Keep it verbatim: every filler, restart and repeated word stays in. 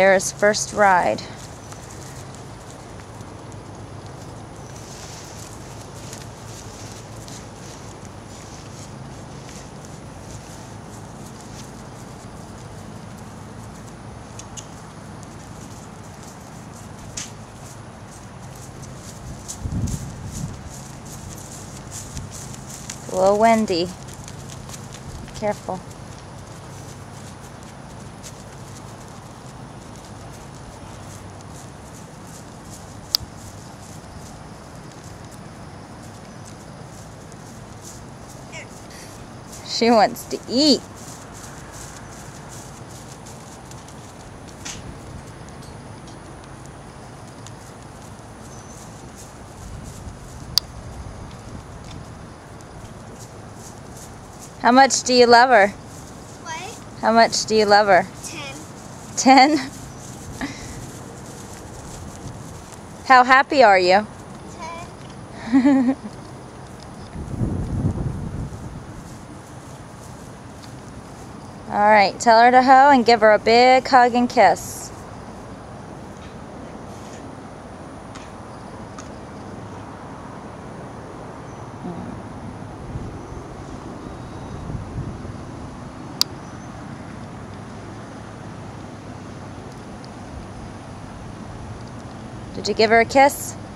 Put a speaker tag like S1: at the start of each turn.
S1: There's first ride. It's a little windy. Be careful. She wants to eat. How much do you love her?
S2: What?
S1: How much do you love her?
S2: Ten.
S1: Ten? How happy are you?
S2: Ten.
S1: Alright, tell her to ho and give her a big hug and kiss. Did you give her a kiss?